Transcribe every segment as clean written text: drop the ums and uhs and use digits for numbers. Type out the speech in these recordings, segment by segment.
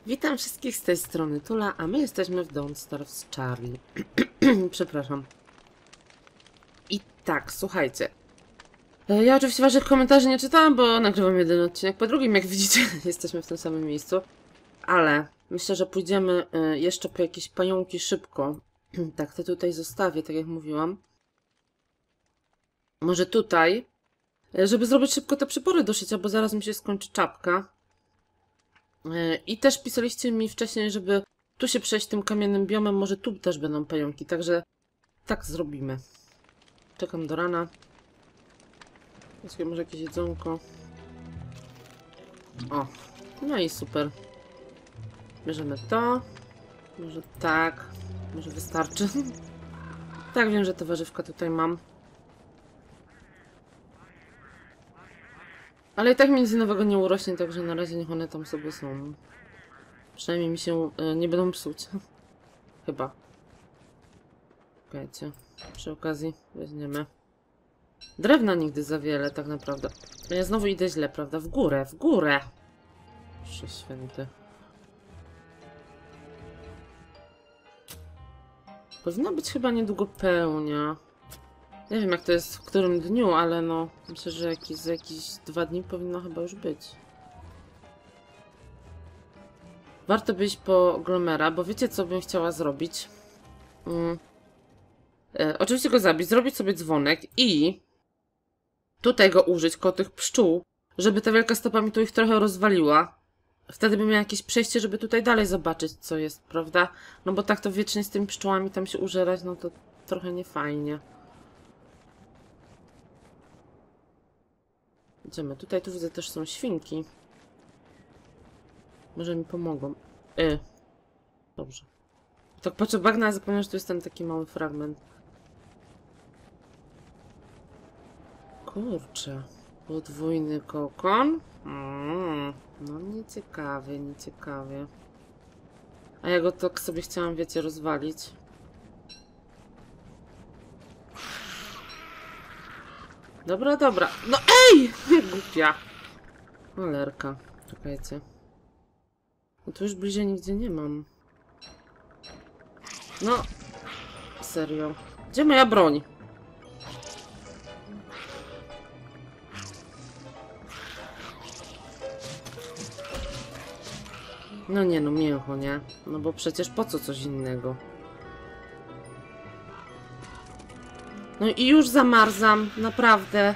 Witam wszystkich z tej strony Tula, a my jesteśmy w Don't Starve z Charlie. Przepraszam. I tak, słuchajcie. Ja oczywiście waszych komentarzy nie czytałam, bo nagrywam jeden odcinek po drugim, jak widzicie, jesteśmy w tym samym miejscu. Ale myślę, że pójdziemy jeszcze po jakieś pająki szybko. Tak, te tutaj zostawię, tak jak mówiłam. Może tutaj, żeby zrobić szybko te przypory do szycia, bo zaraz mi się skończy czapka. I też pisaliście mi wcześniej, żeby tu się przejść tym kamiennym biomem, może tu też będą pająki, także tak zrobimy. Czekam do rana. Jest może jakieś jedzonko. O, no i super. Bierzemy to. Może tak. Może wystarczy. Tak, wiem, że te warzywka tutaj mam. Ale i tak mi nic nowego nie urośnie, także na razie niech one tam sobie są. Przynajmniej mi się nie będą psuć. Chyba. Czekajcie. Przy okazji weźmiemy. Drewna nigdy za wiele, tak naprawdę. Ja znowu idę źle, prawda? W górę, w górę! Boże święty. Powinna być chyba niedługo pełnia. Nie wiem, jak to jest w którym dniu, ale no... Myślę, że za jakieś 2 dni powinno chyba już być. Warto by iść po Glomera, bo wiecie, co bym chciała zrobić? Oczywiście go zabić, zrobić sobie dzwonek i tutaj go użyć koło tych pszczół, żeby ta wielka stopa mi tu ich trochę rozwaliła. Wtedy bym miała jakieś przejście, żeby tutaj dalej zobaczyć, co jest, prawda? No bo tak to wiecznie z tymi pszczołami tam się użerać, no to trochę niefajnie. Idziemy. Tutaj tu widzę też są świnki. Może mi pomogą. Dobrze. Tak patrzę bagna, a zapomniałem, że tu jest ten taki mały fragment. Kurczę. Podwójny kokon? No nieciekawie, nieciekawie. A ja go tak sobie chciałam, wiecie, rozwalić. Dobra, dobra. No ej! Nie głupia. Cholerka. Czekajcie. No tu już bliżej nigdzie nie mam. No. Serio. Gdzie moja broń? No nie, no mięcho, nie? No bo przecież po co coś innego? No i już zamarzam, naprawdę.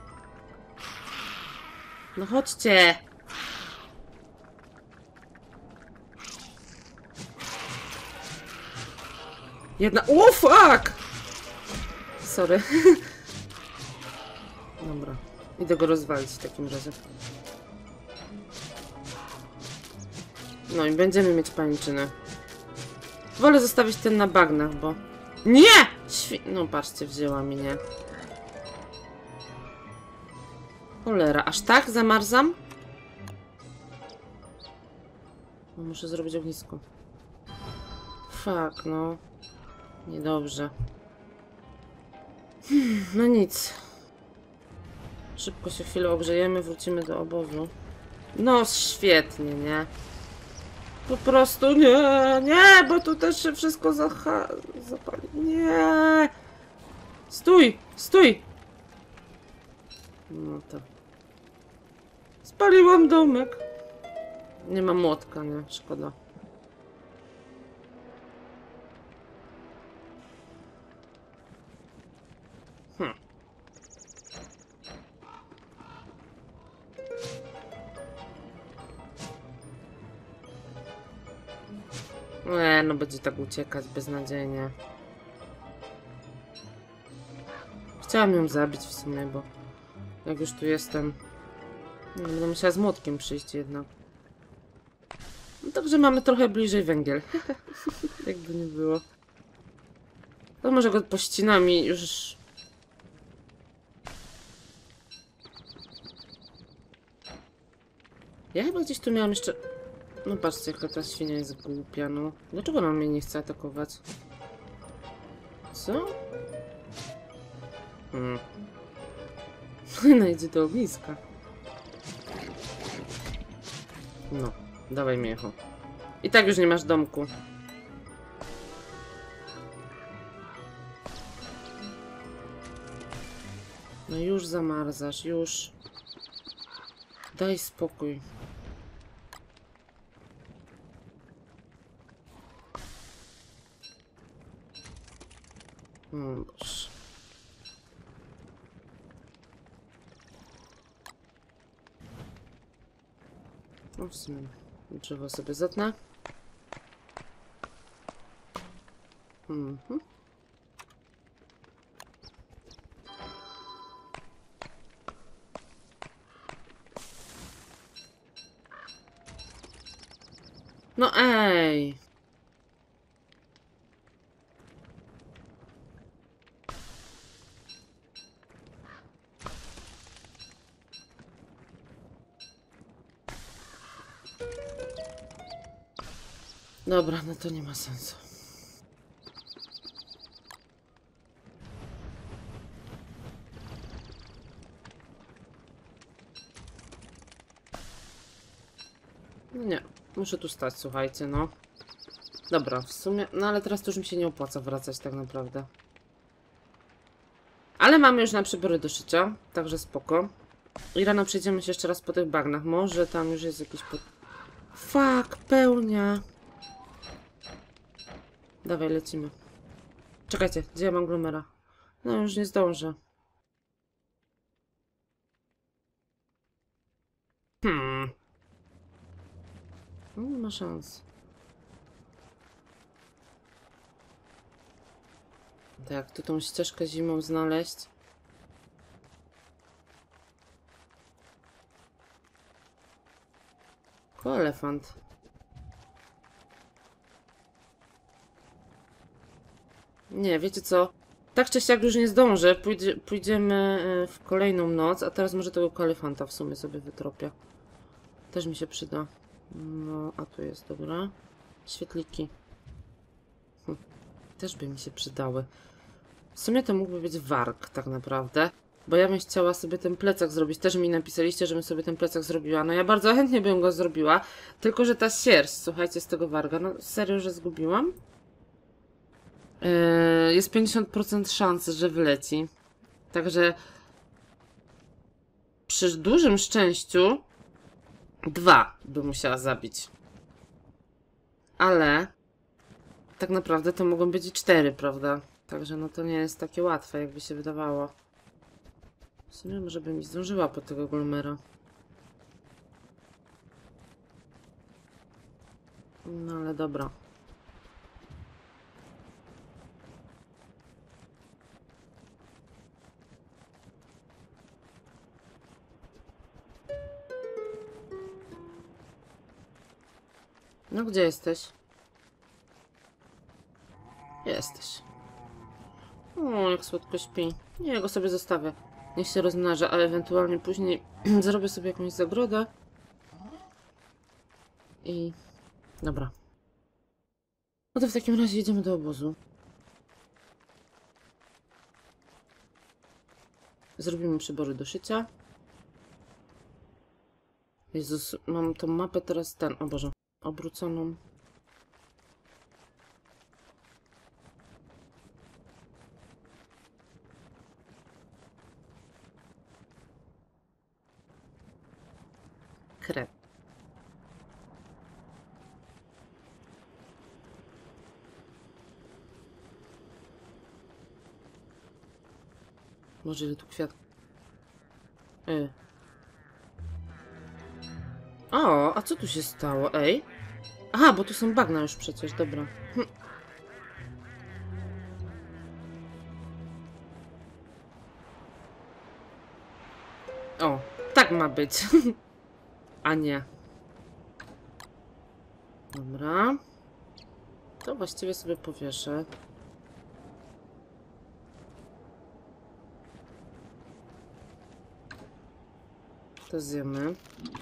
No chodźcie. Jedna... O, fuck! Sorry. Dobra. Idę go rozwalić w takim razie. No i będziemy mieć pańczynę. Wolę zostawić ten na bagnach, bo... Nie! No patrzcie, wzięła mnie. Cholera, aż tak zamarzam? No muszę zrobić ognisko. Fuck, no. Niedobrze. No nic. Szybko się chwilę ogrzejemy, wrócimy do obozu. No świetnie, nie? Po prostu nie, nie, bo tu też się wszystko zapali. Nie! Stój, stój! No to. Spaliłam domek. Nie ma młotka, nie? Szkoda. Nie, no będzie tak uciekać beznadziejnie. Chciałam ją zabić w sumie, bo jak już tu jestem, no, będę musiała z młotkiem przyjść jednak. No także mamy trochę bliżej węgiel. Jakby nie było. To może go pościnam i już... Ja chyba gdzieś tu miałam jeszcze... No patrzcie, jaka ta świnia jest głupia, no. Dlaczego ona mnie nie chce atakować? Co? No idzie do ogniska. No, dawaj mięcho. I tak już nie masz domku. No już zamarzasz, już. Daj spokój. Boże. No w sumie drzewo sobie zetnę. No ej! Dobra, no to nie ma sensu. No nie, muszę tu stać, słuchajcie, no. Dobra, w sumie, no ale teraz to już mi się nie opłaca wracać tak naprawdę. Ale mamy już na przybory do szycia, także spoko. I rano przejdziemy się jeszcze raz po tych bagnach. Może tam już jest jakiś Fuck, pełnia. Dawaj, lecimy. Czekajcie, gdzie ja mam glomera? No, już nie zdążę. No, nie ma szans. Tak, jak tu tą ścieżkę zimą znaleźć? Ko elefant. Nie, wiecie co? Tak czy siak już nie zdążę. Pójdziemy w kolejną noc, a teraz może tego elefanta w sumie sobie wytropię. Też mi się przyda. No, a tu jest, dobra. Świetliki. Też by mi się przydały. W sumie to mógłby być warg, tak naprawdę. Bo ja bym chciała sobie ten plecak zrobić. Też mi napisaliście, żebym sobie ten plecak zrobiła. No ja bardzo chętnie bym go zrobiła. Tylko, że ta sierść, słuchajcie, z tego warga. No serio, że zgubiłam? Jest 50% szansy, że wyleci. Także przy dużym szczęściu 2 by musiała zabić. Ale tak naprawdę to mogą być i 4, prawda? Także no to nie jest takie łatwe, jakby się wydawało. W sumie może bym mi zdążyła po tego glomera. No ale dobra. No gdzie jesteś? Jesteś. O, jak słodko śpi. Nie, ja go sobie zostawię. Niech się rozmnaża, a ewentualnie później zrobię sobie jakąś zagrodę. I... Dobra. No to w takim razie jedziemy do obozu. Zrobimy przybory do szycia. Jezus, mam tą mapę teraz o Boże, obróconą. Krew. Może ile tu kwiat... O, a co tu się stało, ej? Aha, bo tu są bagna już przecież, dobra. O, tak ma być. A nie. Dobra. To właściwie sobie powieszę. To zjemy.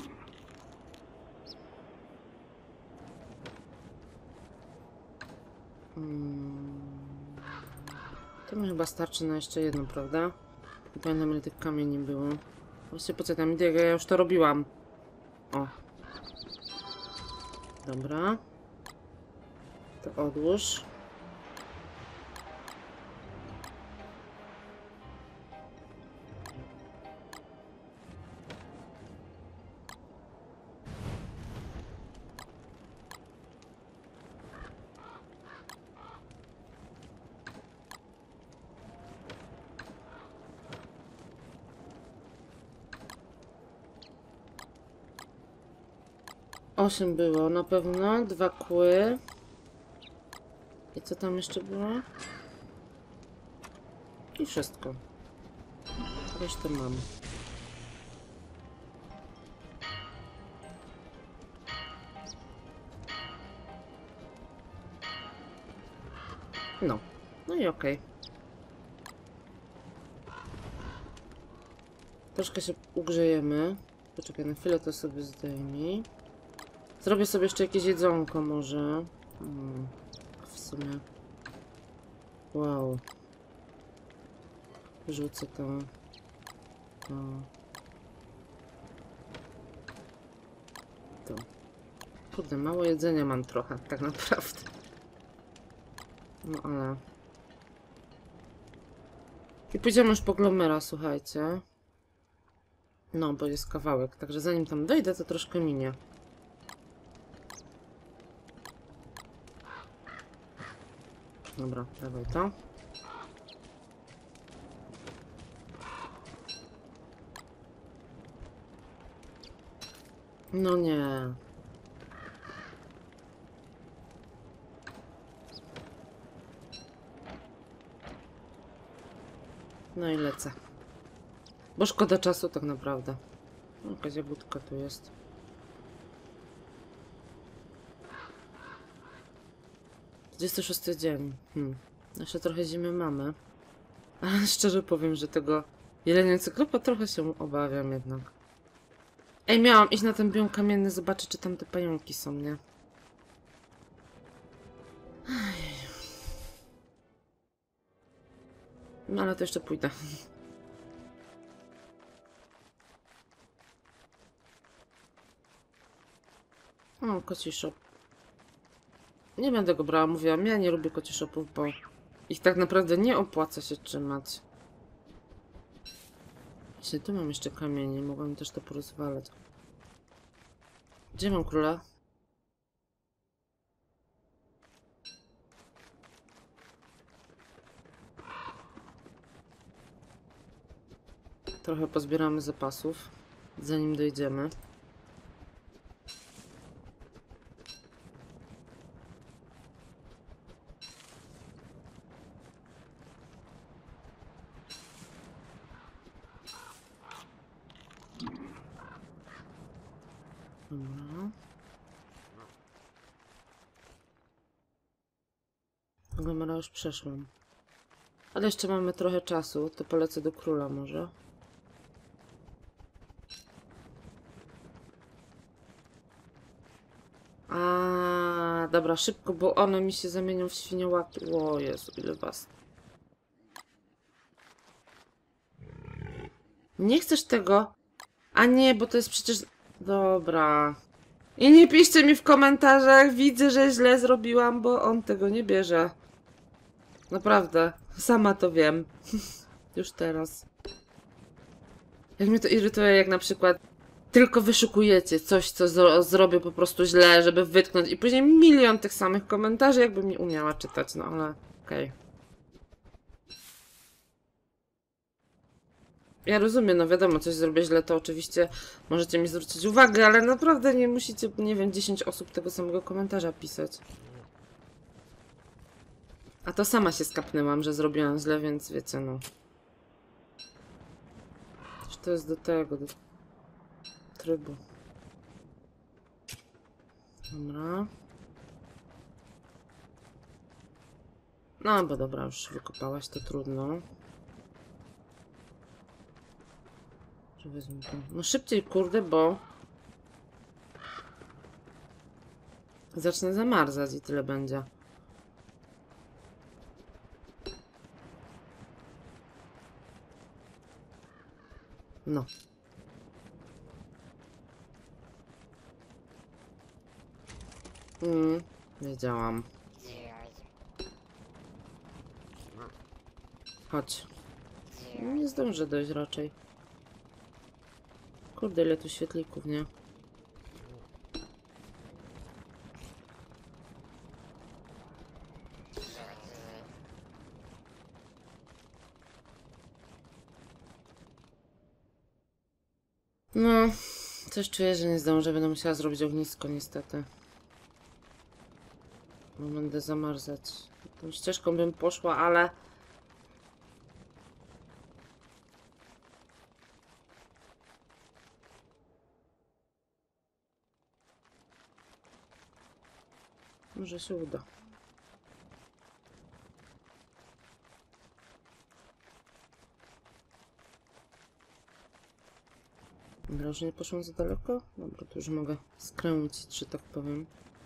To mi chyba starczy na jeszcze jedno, prawda? Nie pamiętam, ile tych kamieni było. Właściwie po co tam idę, ja już to robiłam. O. Dobra. To odłóż. Osiem było na pewno, 2 kły. I co tam jeszcze było? I wszystko. Resztę mam. No. No i okej. Troszkę się ugrzejemy. Poczekaj na chwilę, to sobie zdejmij. Zrobię sobie jeszcze jakieś jedzonko może. W sumie. Wow. Rzucę to. To. Kurde, mało jedzenia mam trochę, tak naprawdę. No ale... I pójdziemy już po Glomera, słuchajcie. No, bo jest kawałek, także zanim tam dojdę, to troszkę minie. Dobra, dawaj to. No nie. No i lecę. Bo szkoda czasu tak naprawdę. Jakaś jagódka tu jest. Szósty dzień. Jeszcze trochę zimy mamy. Ale szczerze powiem, że tego jelenia cyklopa trochę się obawiam jednak. Ej, miałam iść na ten biom kamienny, zobaczyć, czy tam te pająki są, nie? No ale to jeszcze pójdę. O, koci shop. Nie będę go brała, mówiłam. Ja nie lubię koci shopów, bo ich tak naprawdę nie opłaca się trzymać. Właśnie tu mam jeszcze kamienie, mogłam też to porozwalać. Gdzie mam króla? Trochę pozbieramy zapasów, zanim dojdziemy. Dobra. Glomera już przeszłam. Ale jeszcze mamy trochę czasu, to polecę do króla może. A, dobra, szybko, bo one mi się zamienią w świniołaki. O Jezu, ile was. Nie chcesz tego? A nie, bo to jest przecież... Dobra. I nie piszcie mi w komentarzach, widzę, że źle zrobiłam, bo on tego nie bierze. Naprawdę, sama to wiem. Już teraz. Jak mnie to irytuje, jak na przykład tylko wyszukujecie coś, co zrobię po prostu źle, żeby wytknąć i później milion tych samych komentarzy, jakbym nie umiała czytać, no ale okej. Ja rozumiem, no wiadomo, coś zrobię źle, to oczywiście możecie mi zwrócić uwagę, ale naprawdę nie musicie, nie wiem, 10 osób tego samego komentarza pisać. A to sama się skapnęłam, że zrobiłam źle, więc wiecie, no. Czy to jest do tego, do trybu. Dobra. No, bo dobra, już wykopałaś, to trudno. No szybciej, kurde, bo... Zacznę zamarzać i tyle będzie. No. Wiedziałam. Chodź. Nie zdążę dojść raczej. Kurde, ile tu świetlików, nie? No, coś czuję, że nie zdążę. Będę musiała zrobić ognisko, niestety. Bo będę zamarzać. Tą ścieżką bym poszła, ale... Może się uda. Dobra, że nie poszłam za daleko? Dobra, to już mogę skręcić, że tak powiem.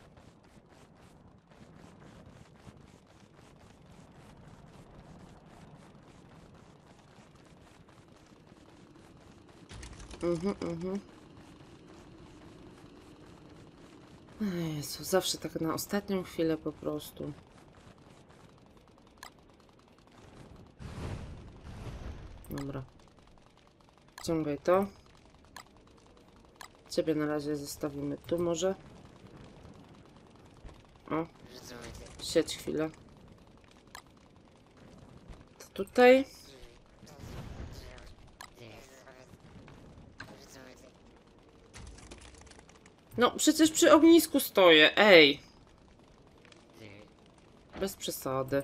Jezu, zawsze tak na ostatnią chwilę po prostu. Dobra. Ciągaj to. Ciebie na razie zostawimy tu może. O. Siedź chwilę. To tutaj. No, przecież przy ognisku stoję. Ej. Bez przesady.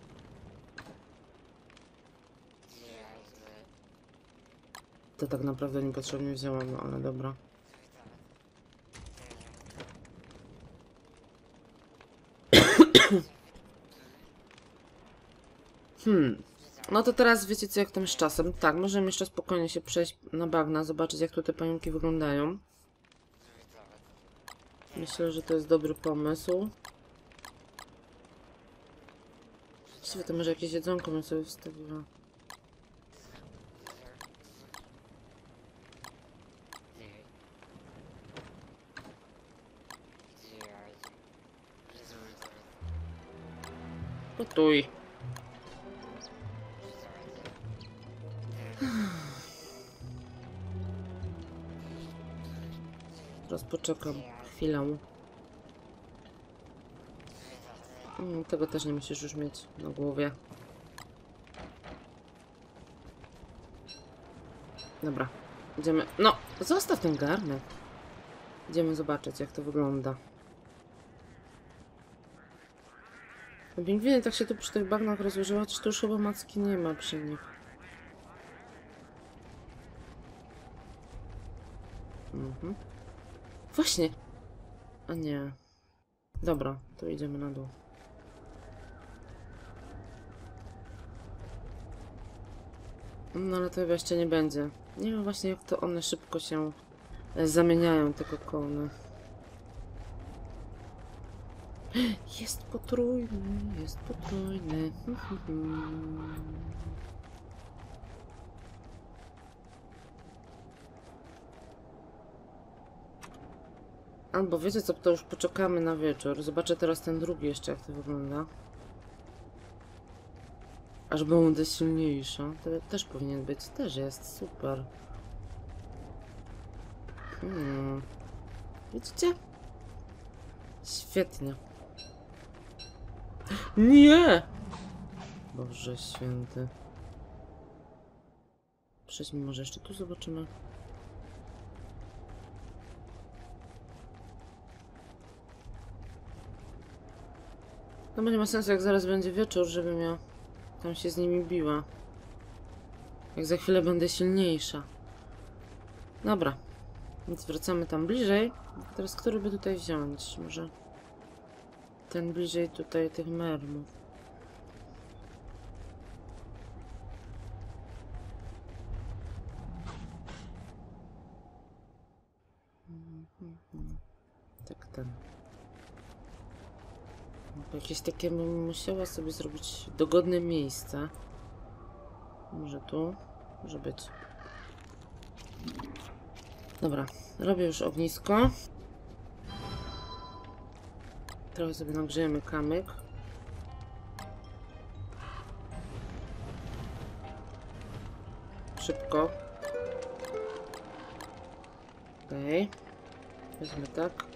To tak naprawdę niepotrzebnie wzięłam, no ale dobra. No to teraz wiecie co, jak tam z czasem. Tak, możemy jeszcze spokojnie się przejść na bagna, zobaczyć jak tu te pająki wyglądają. Myślę, że to jest dobry pomysł. Właściwie to może jakieś jedzonko bym sobie wstawiła. Gotuj. Teraz poczekam chwilę. Tego też nie musisz już mieć na głowie. Dobra, idziemy. No, zostaw ten garnek. Idziemy zobaczyć, jak to wygląda. Pingwiny tak się tu przy tych bagnach rozłożyła, czy tu już chyba macki nie ma przy nich. Właśnie. A nie. Dobra, to idziemy na dół. No ale to chyba jeszcze nie będzie. Nie wiem właśnie jak to one szybko się zamieniają, te kokony. Jest potrójny, jest potrójny. Albo wiecie co, to już poczekamy na wieczór. Zobaczę teraz ten drugi jeszcze, jak to wygląda. Aż będę silniejsza. To też powinien być. Też jest. Super. Widzicie? Świetnie. Nie! Boże święty. Przejdźmy może jeszcze tu, zobaczymy. No bo nie ma sensu, jak zaraz będzie wieczór, żebym ja tam się z nimi biła. Jak za chwilę będę silniejsza. Dobra. Więc wracamy tam bliżej. Teraz który by tutaj wziąć? Może ten bliżej tutaj tych mermów. Tak, ten. Jakieś takie bym musiała sobie zrobić dogodne miejsce. Może tu? Może być. Dobra, robię już ognisko. Trochę sobie nagrzejemy kamyk. szybko. Okej. Weźmy tak.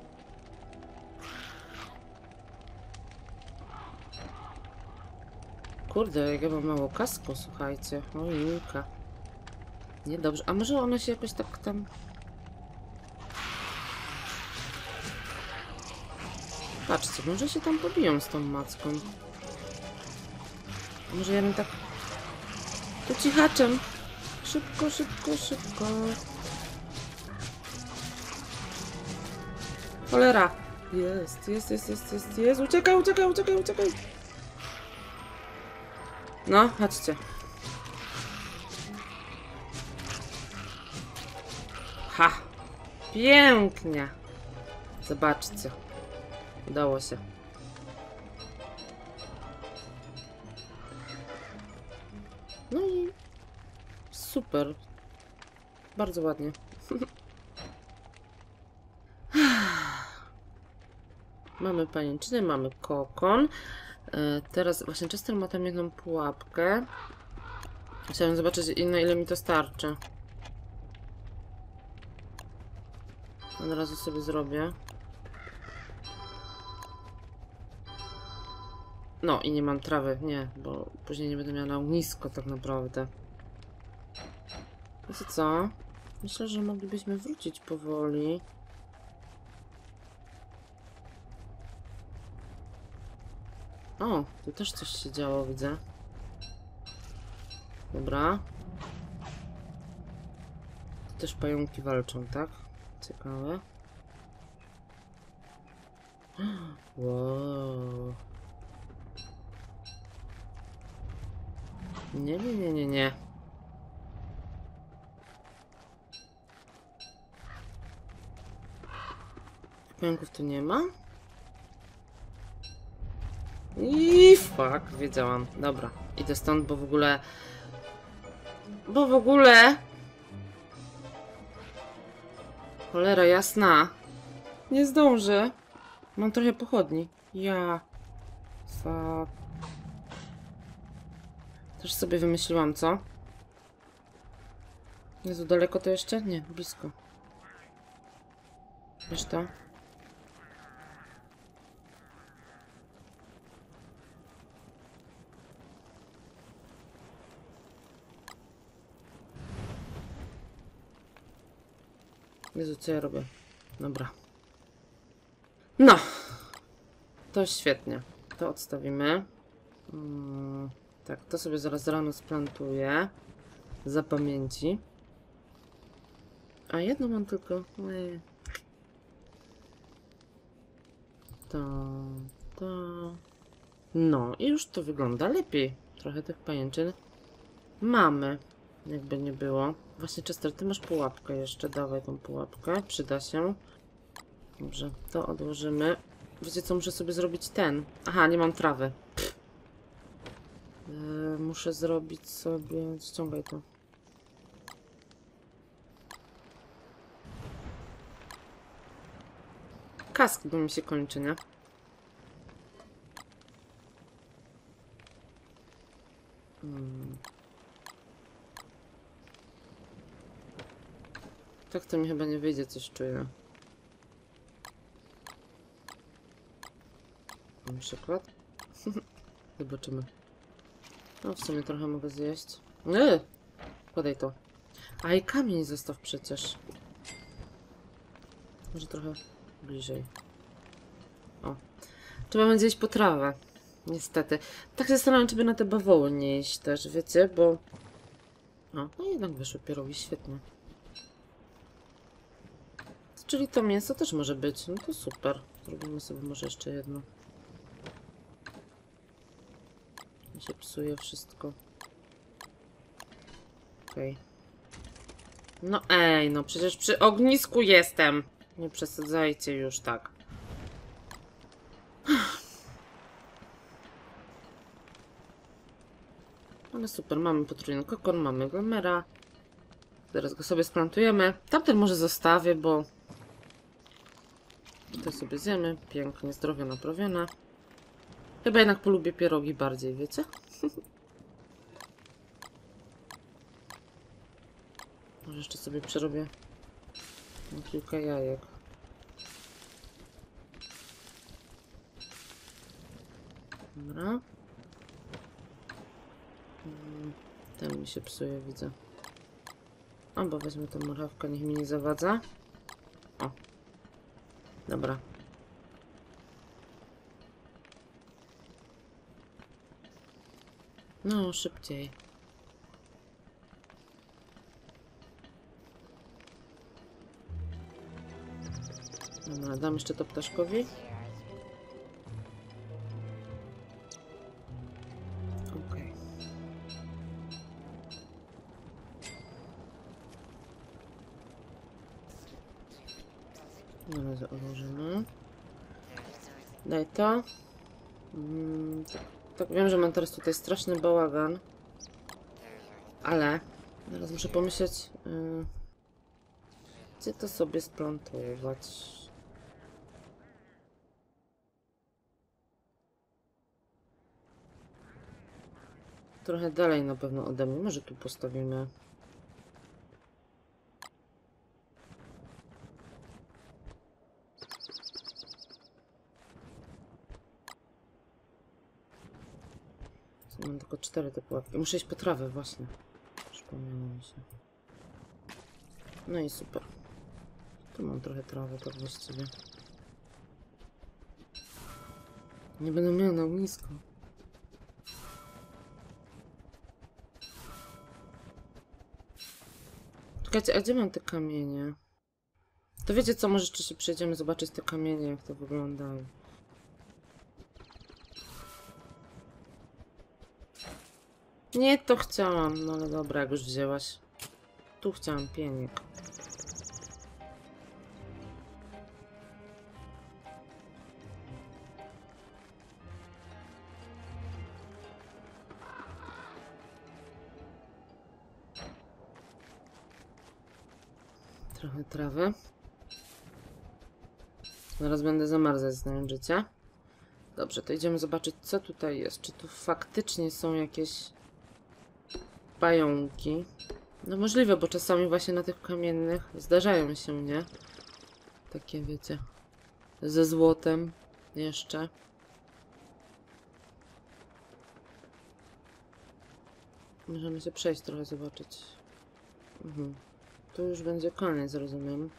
Kurde, jak ja mam mało kasku, słuchajcie. Oj, Julka. Niedobrze. A może one się jakoś tak tam... Patrzcie, może się tam pobiją z tą macką. A może ja bym tak... Tu cichaczem. Szybko, szybko, szybko. Cholera. Jest. Uciekaj. No, chodźcie. Ha! Pięknie! Zobaczcie. Udało się. No i... Super. Bardzo ładnie. Mamy pajęczynę, mamy kokon. Teraz właśnie Chester ma tam jedną pułapkę. Chciałem zobaczyć, na ile mi to starczy. Od razu sobie zrobię. No i nie mam trawy, nie, bo później nie będę miała na ognisko tak naprawdę. Wiecie co? Myślę, że moglibyśmy wrócić powoli. O, tu też coś się działo, widzę. Dobra. Tu też pająki walczą, tak? Ciekawe. Wow. Nie. Pająków tu nie ma? I fuck, wiedziałam. Dobra, idę stąd, bo w ogóle... Cholera jasna. Nie zdążę. Mam trochę pochodni. Ja... Fuck. Też sobie wymyśliłam, co? Jezu, daleko to jeszcze? Nie, blisko. Wiesz to? Jezu, co ja robię? Dobra. No! To świetnie. To odstawimy. Tak, to sobie zaraz rano splantuję. Za pamięci. A jedno mam tylko... To... No i już to wygląda lepiej. Trochę tych pajęczyn mamy. Jakby nie było. Właśnie, Chester, ty masz pułapkę jeszcze. Dawaj tą pułapkę. Przyda się. Dobrze, to odłożymy. Wiecie co, muszę sobie zrobić ten. Aha, nie mam trawy. Muszę zrobić sobie... Ściągaj to. Kask, bo mi się kończy, nie? Tak to mi chyba nie wyjdzie, coś czuję. Na przykład. Zobaczymy. No, w sumie trochę mogę zjeść. Podaj to. A i kamień zostaw przecież. Może trochę bliżej. O. Trzeba będzie iść po trawę. Niestety. Tak się zastanawiam, czy by na te bawoły nie iść też, wiecie, bo... O, no jednak wyszły pierogi, świetnie. Czyli to mięso też może być. No to super. Zrobimy sobie może jeszcze jedno. Mi się psuje wszystko. Okej. No ej, no przecież przy ognisku jestem. Nie przesadzajcie już tak. Ale super, mamy potrójny kokon, mamy gomera. Zaraz go sobie splantujemy. Tamten może zostawię, bo... To sobie zjemy. Pięknie, zdrowie naprawione. Chyba jednak polubię pierogi bardziej, wiecie? Może jeszcze sobie przerobię na kilka jajek. Dobra. Ten mi się psuje, widzę. O, bo wezmę tę marchewkę, niech mi nie zawadza. O. Dobra. No, szybciej. Dobra, dam jeszcze to ptaszkowi. Okej. Na razie odłożymy. Daj to. Tak, wiem, że mam teraz tutaj straszny bałagan. Ale teraz muszę pomyśleć, gdzie to sobie splantować. Trochę dalej na pewno ode mnie. Może tu postawimy. Mam tylko 4 te pułapki. Muszę iść po trawę, właśnie. Przypomniało mi się. No i super. Tu mam trochę trawy, tak właściwie. Nie będę miała na ognisko. Czekajcie, a gdzie mam te kamienie? To wiecie co, może jeszcze się przejdziemy zobaczyć te kamienie, jak to wyglądają. Nie, to chciałam. No ale dobra, jak już wzięłaś. Tu chciałam pienik. Trochę trawy. Zaraz będę zamarzać, znając życie. Dobrze, to idziemy zobaczyć, co tutaj jest. Czy tu faktycznie są jakieś pająki? No możliwe, bo czasami właśnie na tych kamiennych zdarzają się, nie? Takie, wiecie, ze złotem jeszcze. Możemy się przejść trochę, zobaczyć. Tu już będzie koniec, rozumiem.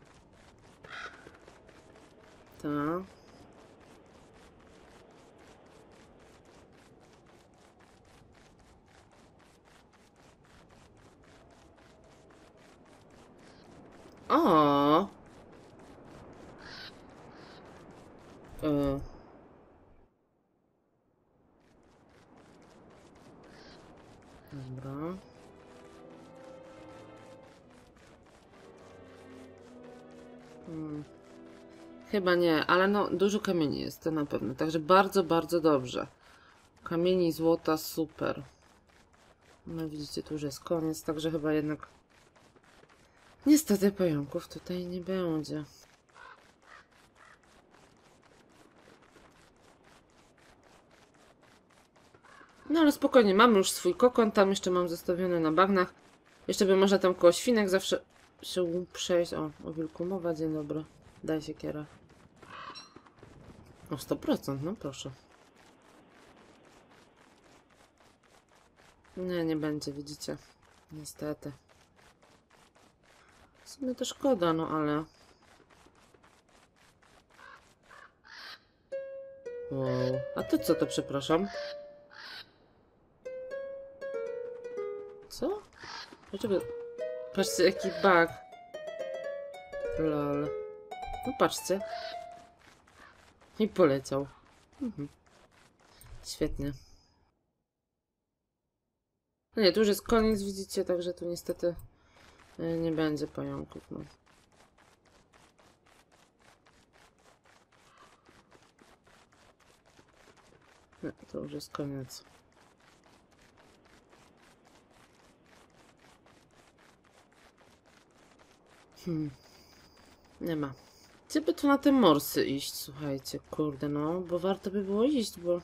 Tak. O! Dobra. Chyba nie, ale no dużo kamieni jest, to na pewno. Także bardzo, bardzo dobrze. Kamieni złota, super. No widzicie, tu już jest koniec, także chyba jednak niestety pająków tutaj nie będzie. No ale spokojnie, mamy już swój kokon, tam jeszcze mam zostawiony na bagnach. Jeszcze by można tam koło świnek zawsze się przejść. O wilku mowa, dzień dobry. Daj się kiera. O 100%, no proszę. Nie, nie będzie, widzicie. Niestety. W sumie to szkoda, no ale... Wow. A to co to, przepraszam? Co? Dlaczego? Patrzcie, jaki bug. Lol. No patrzcie. I poleciał. Świetnie. No nie, tu już jest koniec, widzicie, także tu niestety nie będzie pająków, no. Nie, to już jest koniec. Nie ma. Gdzie by tu na te morsy iść, słuchajcie, kurde, no, bo warto by było iść, bo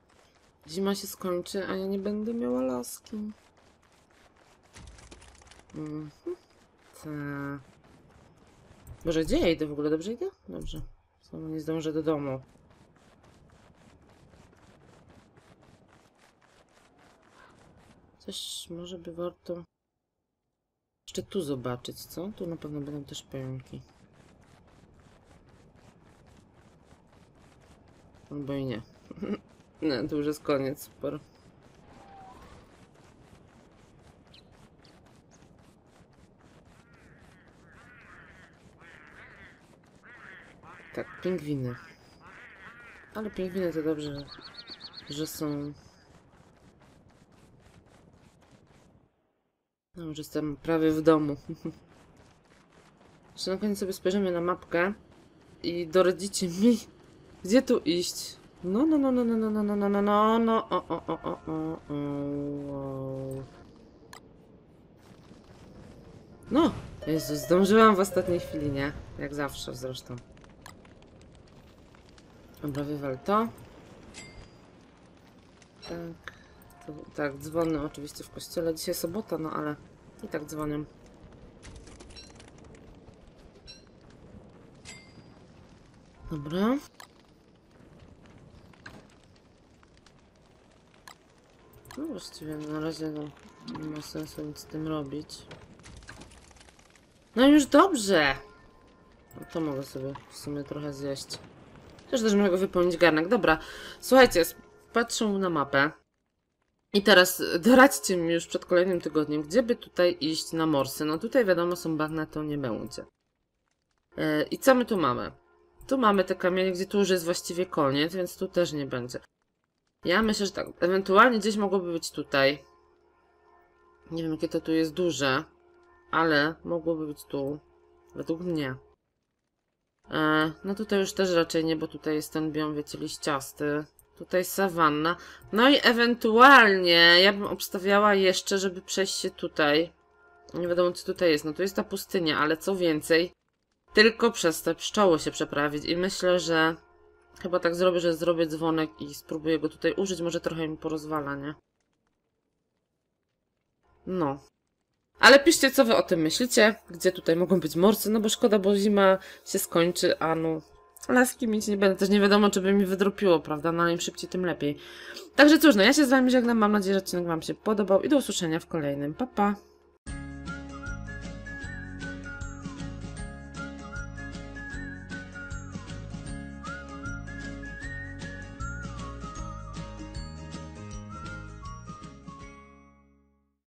zima się skończy, a ja nie będę miała laski. Mhm. Ta. Boże, gdzie ja idę w ogóle? Dobrze idę? Dobrze. Znowu nie zdążę do domu. Coś może by warto jeszcze tu zobaczyć, co? Tu na pewno będą też pająki. Albo i nie. Nie, to już jest koniec. Super. Tak, pingwiny. Ale pingwiny to dobrze, że są... No, już jestem prawie w domu. Jeszcze na koniec sobie spojrzymy na mapkę i doradzicie mi, gdzie tu iść. No, No, Jezu, zdążyłam w ostatniej chwili, nie? Jak zawsze zresztą. Dobra, wywal to. Tak. Tak, dzwony oczywiście w kościele. Dzisiaj sobota, no ale i tak dzwonią. Dobra. No właściwie na razie no, nie ma sensu nic z tym robić. No już dobrze! No to mogę sobie w sumie trochę zjeść. Też mogę wypełnić garnek. Dobra, słuchajcie, patrzę na mapę. I teraz doradźcie mi już przed kolejnym tygodniem, gdzie by tutaj iść na morsy. No tutaj wiadomo, są bagna, to nie będzie. I co my tu mamy? Tu mamy te kamienie, gdzie tu już jest właściwie koniec, więc tu też nie będzie. Ja myślę, że tak, ewentualnie gdzieś mogłoby być tutaj. Nie wiem, jakie to tu jest duże, ale mogłoby być tu. Według mnie. No tutaj już też raczej nie, bo tutaj jest ten biom, wiecie, liściasty. Tutaj sawanna. No i ewentualnie ja bym obstawiała jeszcze, żeby przejść się tutaj. Nie wiadomo, co tutaj jest. No tu jest ta pustynia, ale co więcej, tylko przez te pszczoły się przeprawić. I myślę, że chyba tak zrobię, że zrobię dzwonek i spróbuję go tutaj użyć. Może trochę mi porozwala, nie? No. Ale piszcie, co wy o tym myślicie. Gdzie tutaj mogą być morsy? No bo szkoda, bo zima się skończy, a no... Laski mieć nie będę. Też nie wiadomo, czy by mi wydropiło, prawda? No im szybciej, tym lepiej. Także cóż, no ja się z wami żegnam. Mam nadzieję, że odcinek wam się podobał i do usłyszenia w kolejnym. Pa, pa!